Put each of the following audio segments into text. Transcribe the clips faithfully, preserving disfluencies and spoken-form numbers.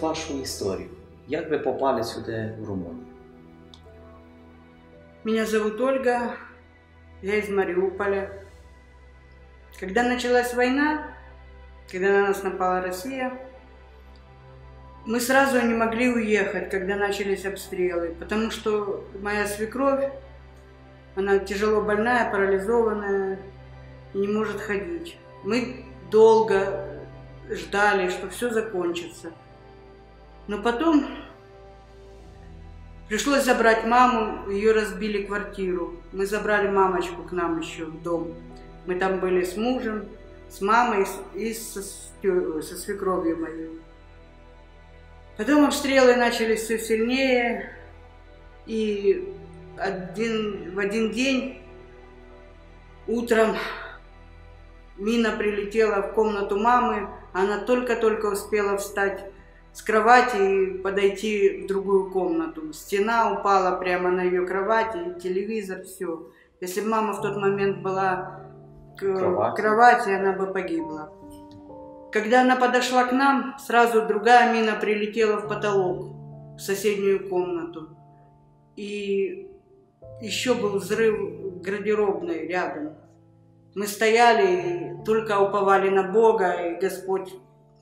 вашу историю. Как вы попали сюда, в Румынию? Меня зовут Ольга, я из Мариуполя. Когда началась война, когда на нас напала Россия, мы сразу не могли уехать, когда начались обстрелы, потому что моя свекровь, она тяжело больная, парализованная и не может ходить. Мы долго ждали, что все закончится. Но потом пришлось забрать маму, ее разбили квартиру. Мы забрали мамочку к нам еще в дом. Мы там были с мужем, с мамой и со, со свекровью моей. Потом обстрелы начались все сильнее, и один, в один день утром мина прилетела в комнату мамы, она только-только успела встать с кровати и подойти в другую комнату. Стена упала прямо на ее кровати, телевизор, все. Если бы мама в тот момент была к кровати, кровати она бы погибла. Когда она подошла к нам, сразу другая мина прилетела в потолок, в соседнюю комнату. И еще был взрыв в гардеробной рядом. Мы стояли и только уповали на Бога и Господь.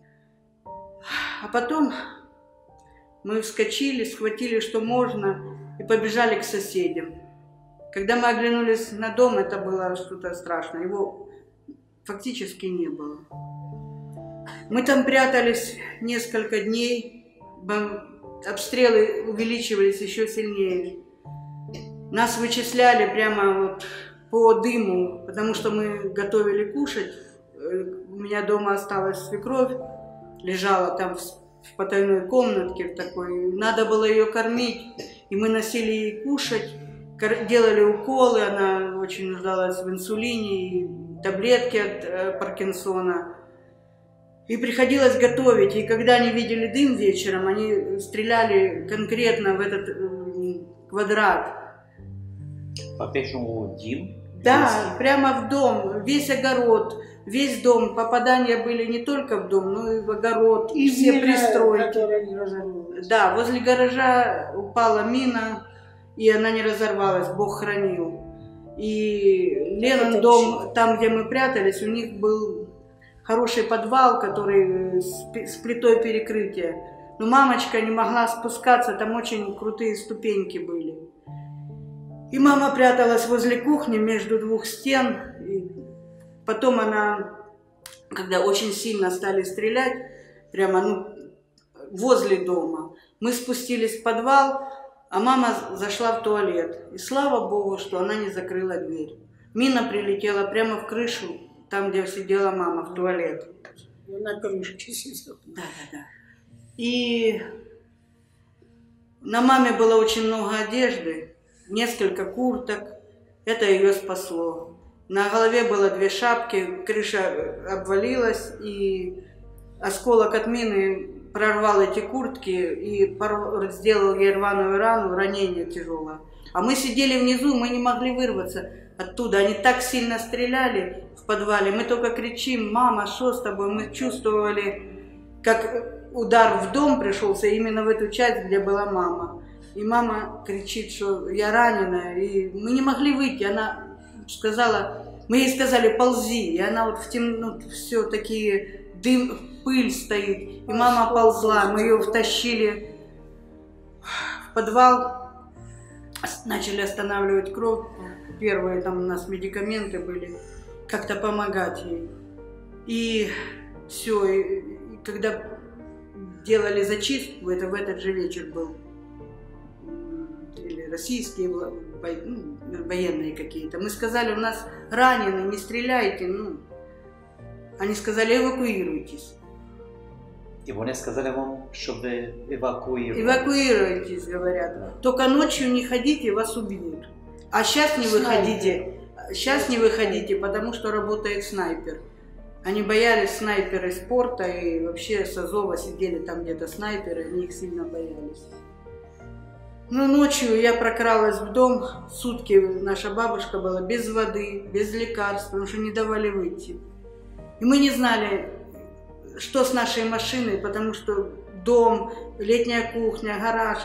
А потом мы вскочили, схватили, что можно, и побежали к соседям. Когда мы оглянулись на дом, это было что-то страшное. Его фактически не было. Мы там прятались несколько дней, обстрелы увеличивались еще сильнее. Нас вычисляли прямо вот по дыму, потому что мы готовили кушать. У меня дома осталась свекровь, лежала там в потайной комнатке в такой. Надо было ее кормить, и мы носили ей кушать, делали уколы, она очень нуждалась в инсулине, и таблетки от Паркинсона. И приходилось готовить, и когда они видели дым вечером, они стреляли конкретно в этот квадрат. По-прежнему дым? Да, здесь? Прямо в дом, весь огород, весь дом. Попадания были не только в дом, но и в огород, и все пристройки. Да, возле гаража упала мина, и она не разорвалась, Бог хранил. И Ленин дом, там, где мы прятались, у них был хороший подвал, который с плитой перекрытия. Но мамочка не могла спускаться, там очень крутые ступеньки были. И мама пряталась возле кухни между двух стен. И потом она, когда очень сильно стали стрелять, прямо ну, возле дома, мы спустились в подвал, а мама зашла в туалет. И слава Богу, что она не закрыла дверь. Мина прилетела прямо в крышу, там, где сидела мама, в туалет. На крышечке сидела. Да, да, да. И на маме было очень много одежды, несколько курток. Это ее спасло. На голове было две шапки, крыша обвалилась, и осколок от мины прорвал эти куртки и сделал ей рваную рану, ранение тяжелое. А мы сидели внизу, мы не могли вырваться оттуда. Они так сильно стреляли в подвале. Мы только кричим: мама, что с тобой? Мы чувствовали, как удар в дом пришелся именно в эту часть, где была мама. И мама кричит, что я ранена. И мы не могли выйти. Она сказала, мы ей сказали: ползи. И она вот в темноте, ну, все такие, дым, пыль стоит. И мама ползла. Мы ее втащили в подвал. Начали останавливать кровь. Первые там у нас медикаменты были. Как-то помогать ей. И все. И, и когда делали зачистку, это в этот же вечер был. Или российские ну, военные какие-то. Мы сказали: у нас ранены, не стреляйте. Ну. Они сказали: эвакуируйтесь. И они сказали вам, чтобы эвакуировать. Эвакуируйтесь, говорят. Только ночью не ходите, вас убьют. А сейчас не выходите. Сейчас не выходите, потому что работает снайпер. Они боялись снайперы спорта, и вообще с Азова сидели там где-то снайперы, они их сильно боялись. Ну, ночью я прокралась в дом, сутки наша бабушка была без воды, без лекарств, потому что не давали выйти. И мы не знали, что с нашей машиной, потому что дом, летняя кухня, гараж.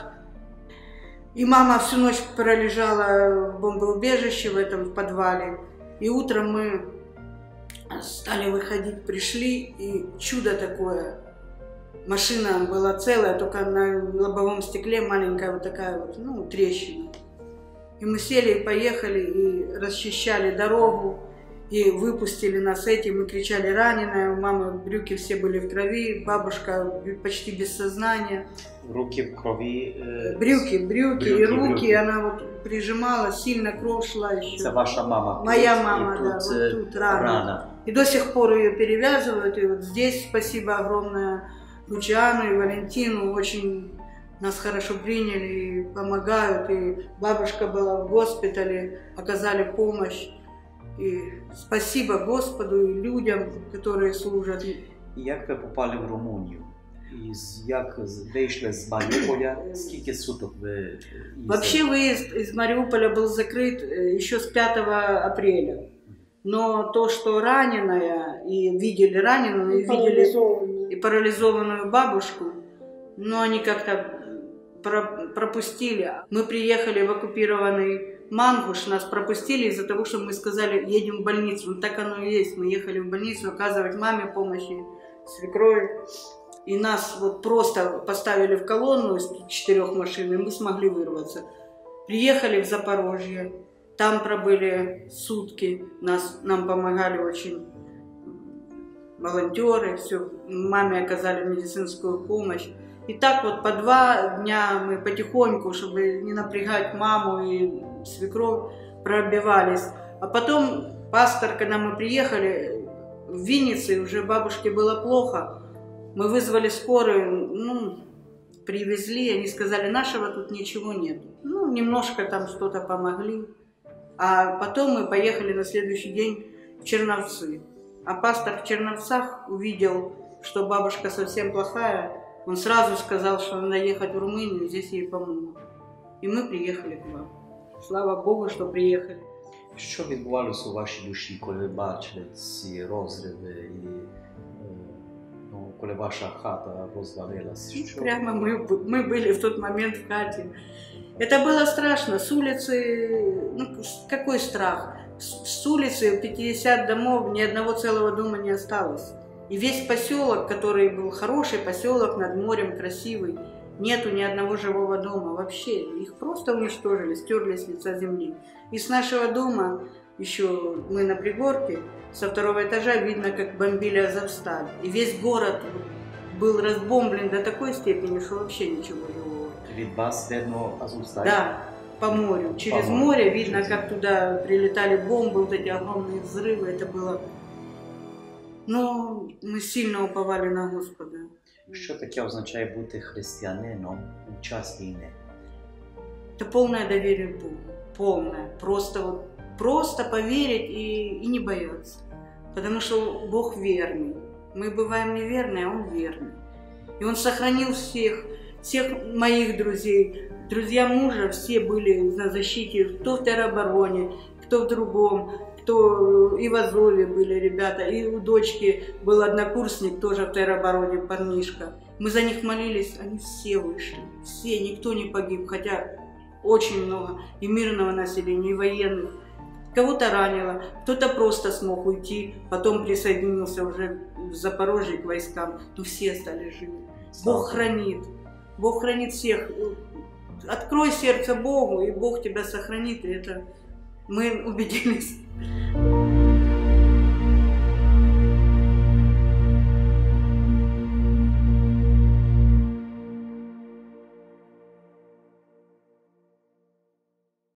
И мама всю ночь пролежала в бомбоубежище в этом в подвале. И утром мы стали выходить, пришли, и чудо такое. Машина была целая, только на лобовом стекле маленькая вот такая вот, ну, трещина. И мы сели и поехали, и расчищали дорогу, и выпустили нас этим, мы кричали раненая, у мамы брюки все были в крови, бабушка почти без сознания. Руки в крови. Э, брюки, брюки, брюки, и руки, брюки. Она вот прижимала, сильно кровь шла еще. Это ваша мама? Моя тут, мама, тут, да, вот тут рана. рана. И до сих пор ее перевязывают, и вот здесь спасибо огромное Лучану и Валентину, очень нас хорошо приняли и помогают, и бабушка была в госпитале, оказали помощь. И спасибо Господу и людям, которые служат. Як ви попали в Румунію? І як вийшли з Маріуполя? Скільки суток ви їздили? Вообще выезд из Мариуполя был закрыт еще с пятого апреля. Но то, что раненая, и видели раненую, и, и видели и парализованную бабушку, но они как-то пропустили. Мы приехали в оккупированный Мангуш, нас пропустили из-за того, что мы сказали, едем в больницу. Ну так оно и есть. Мы ехали в больницу оказывать маме помощи, свекрови. И нас вот просто поставили в колонну из четырех машин, и мы смогли вырваться. Приехали в Запорожье, там пробыли сутки, нас, нам помогали очень волонтеры, все, маме оказали медицинскую помощь. И так вот по два дня мы потихоньку, чтобы не напрягать маму и свекровь, пробивались. А потом пастор, когда мы приехали в Виннице, уже бабушке было плохо, мы вызвали скорую, ну, привезли, они сказали, нашего тут ничего нет. Ну, немножко там что-то помогли. А потом мы поехали на следующий день в Черновцы. А пастор в Черновцах увидел, что бабушка совсем плохая. Он сразу сказал, что надо ехать в Румынию, здесь ей помогут. И мы приехали к вам. Слава Богу, что приехали. Що відбувалося у вашій душі, коли ви бачили ці розриви і ну, коли ваша хата розвалилась? Що? Прямо мы, мы были в тот момент в хате. Это было страшно. С улицы, ну какой страх? С улицы пятьдесят домов, ни одного целого дома не осталось. И весь поселок, который был хороший поселок над морем, красивый, нету ни одного живого дома вообще. Их просто уничтожили, стерли с лица земли. И с нашего дома, еще мы на пригорке, со второго этажа видно, как бомбили Азовсталь. И весь город был разбомблен до такой степени, что вообще ничего живого. Від вас видно Азовсталь? Да, по морю. Через по море морю. видно, как туда прилетали бомбы, вот эти огромные взрывы. Это было... Но мы сильно уповали на Господа. Що таке означає бути християнином у час війни? Это полное доверие к Богу. Полное. Просто, вот, просто поверить и, и не бояться. Потому что Бог верный. Мы бываем неверные, а Он верный. И Он сохранил всех, всех моих друзей. Друзья мужа все были на защите, кто в теробороне, кто в другом. Кто и в Азове были ребята, и у дочки был однокурсник, тоже в теробороне, парнишка. Мы за них молились, они все вышли, все, никто не погиб, хотя очень много и мирного населения, и военных. Кого-то ранило, кто-то просто смог уйти, потом присоединился уже в Запорожье к войскам, но все стали живы. Бог хранит, Бог хранит всех. Открой сердце Богу, и Бог тебя сохранит, и это мы убедились.